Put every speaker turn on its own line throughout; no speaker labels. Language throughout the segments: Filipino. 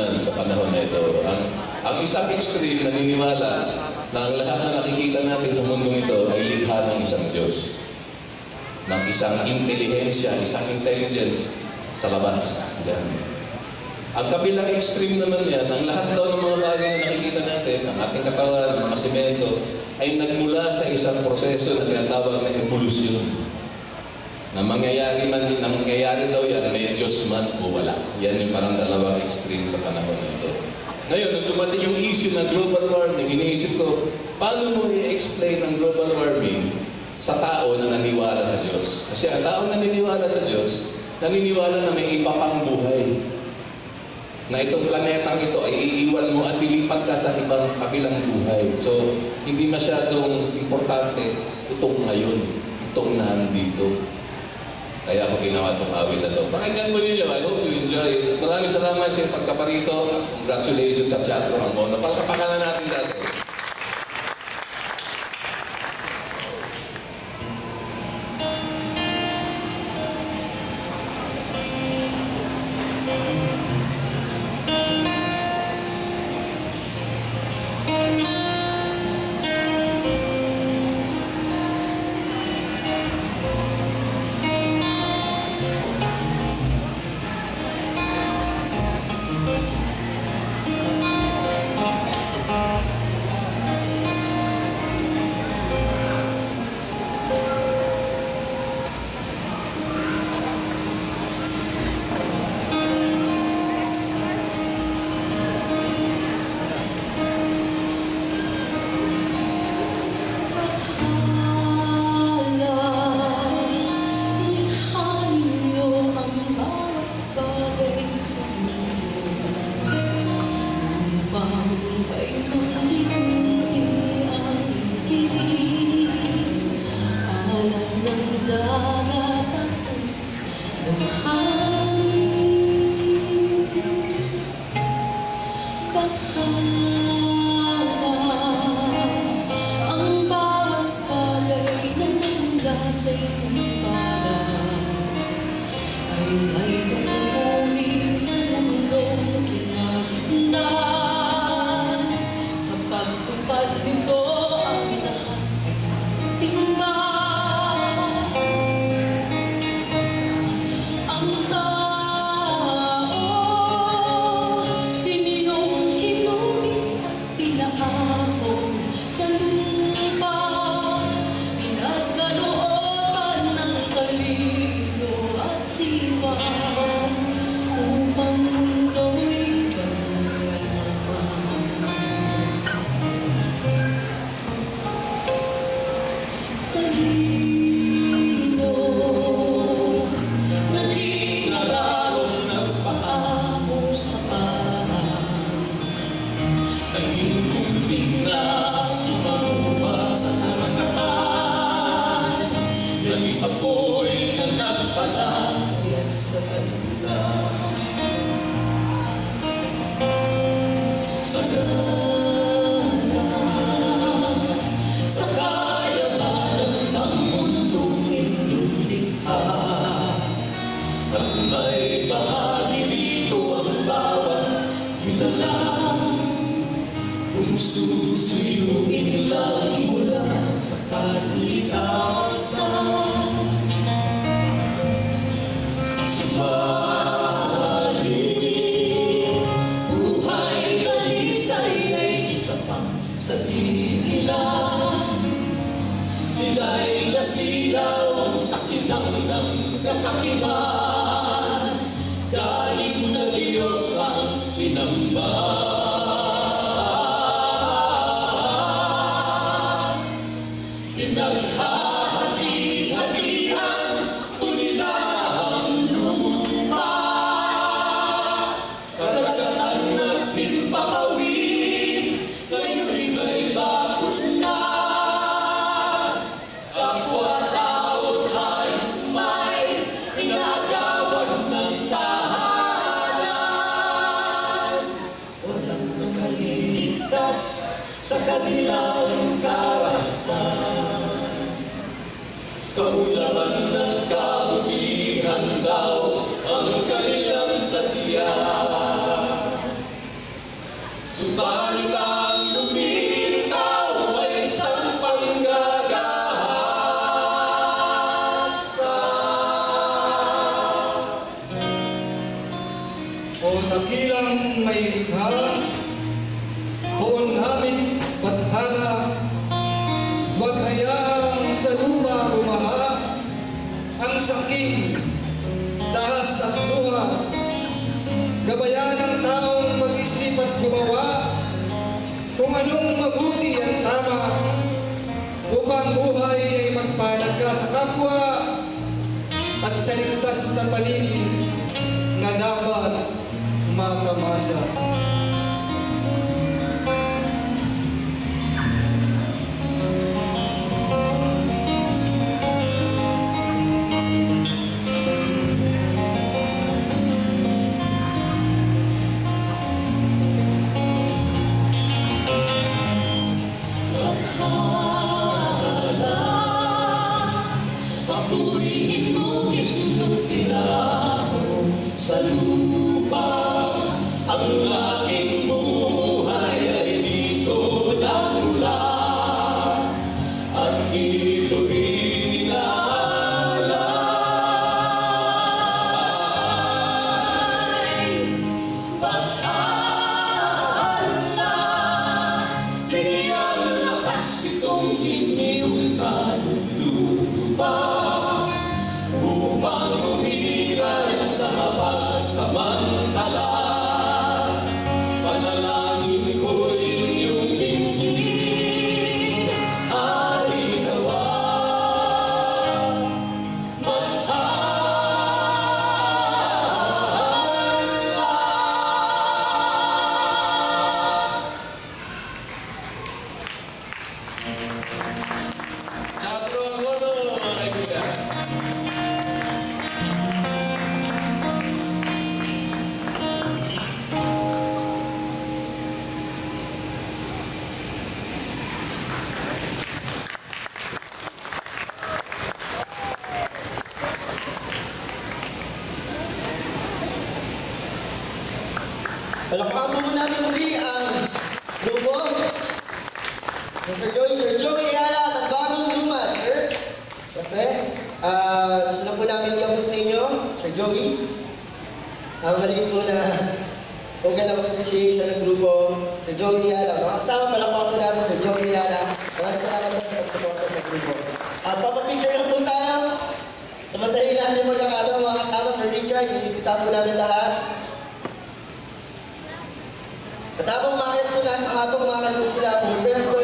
lipunan sa panahon na ito. Ang isang extreme naniniwala na ang lahat na nakikita natin sa mundong ito ay likha ng isang Diyos. Ng isang intelihensya, isang intelligence sa labas. Yan. Ang kabilang extreme naman yan, ang lahat daw ng mga bagay na nakikita natin, ang ating katawan, ang mga semento, ay nagmula sa isang proseso na tinatawag na evolusyon. Na mangyayari daw yan, may Diyos man o wala. Yan yung parang dalawang extreme sa panahon na ito. Ngayon, nung dumating yung issue ng global warming, iniisip ko, paano mo i-explain ang global warming sa tao na naniniwala sa Diyos? Kasi ang tao na naniniwala sa Diyos, naniniwala na may iba pang buhay. Na itong planetang ito ay iiwan mo at ilipat ka sa ibang kabilang buhay. So, hindi masyadong importante itong ngayon, itong nandito. Kaya ako ginawa itong awit na ito. Pakinggan mo ninyo. I hope you enjoy it. Maraming salamat sa pagkaparito. Congratulations sa Tanghalang Angono. Pagkapakalan natin dati.
Susuyuin lang mula sa kalikasan. Subalit, buhay dalisay ay isa pang sa tinilang. Sila'y nasilaw sa kinang ng kasakiman. Galing na Diyos ang sinamba. Hati-hatian, uninahang lupa. Karagatan natin papawin, ngayon may bakod na. Kapwa-taot ay may inagawad ng tahanan. Walang nakaliligtas sa kanilang karahasan. Kaulaman ng kabutihan daw ang kanilang sadya. Subalit ang lumilitaw ay isang panggagahasa.
O nakilang may likha, o namin bathala, wag hayaang sa lupa bumaha, ang sakit dahas sa luha. Gabayan ng taong mag-isip at gumawa kung anong mabuti at tama, upang buhay ay magpalaga sa kapwa at sa ligtas na paligid na dapat makamasa.
Sa lupa, ang aking buhay ay dito nagmula, at dito rin inaalay. Bathala, bigyan lakas itong inyong kaluluwa, upang umiral sa mapagsamantala. Panalangin ko'y inyong dinggin, harinawa.
Teatro Angono, mga kaibigan.
Palakpakan mo natin muli ang grupo ng Sir Joey Ayala at ang Bagong Lumad, sir. Siyempre, gusto na po namin i-upload sa inyo, Sir Joey. Maliit po na token of appreciation ng grupo, Sir Joey Ayala. Mga kasama, palakpakan po natin Sir Joey Ayala. Maraming salamat po sa pagsuporta sa grupo. At papapicture lang po tayo. Samantali natin yung magkakataon, mga kasama, Sir Richard, iipita po natin lahat. At habang umakit po sila, pumipresto.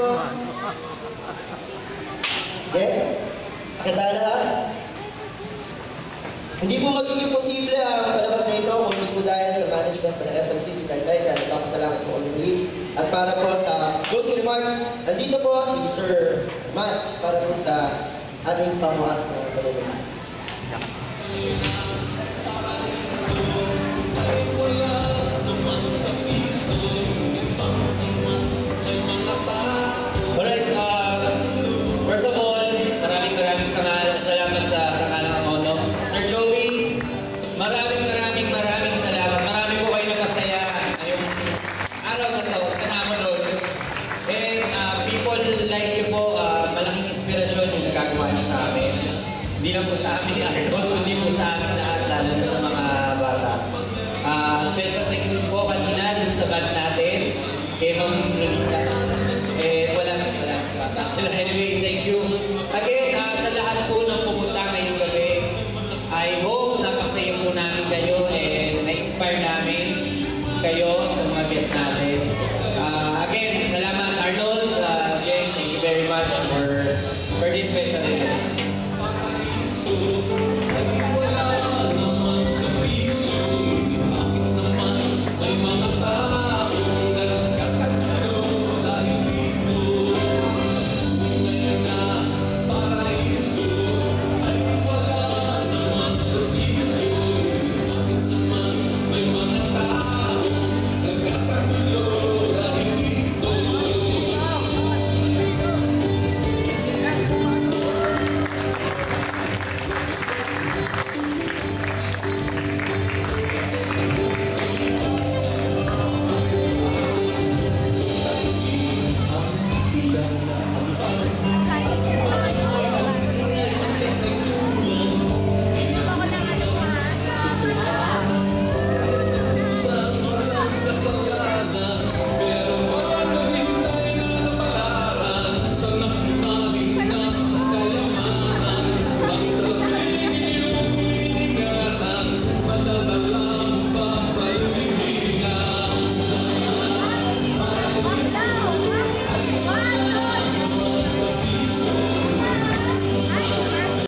Sige, akitala. Hindi po magiging posible ang palabas na ito kung hindi po dahil sa management ng SMC Taytay. Kaya nagpapasalamat po ulit. At para po sa closing remarks, nandito po si Sir Matt para po sa ating pamuhas na kaluluhan.
Alright, first of all, maraming salamat sa Tanghalang Angono. Sir Joey, maraming salamat. Marami po kayo napasaya ngayong araw na ito. Kasama doon. And people like you po, malaking inspirasyon yung nagagawa niyo sa amin. Hindi lang po sa amin ni Arnold, hindi po sa amin lahat, lalo na sa mga bata. Special thanks din po kanina dun sa band natin, kay Ma'am Lolita. Anyway, thank you. Again, sa lahat po ng pumunta ngayong gabi, I hope napasaya po namin kayo and na-inspire namin kayo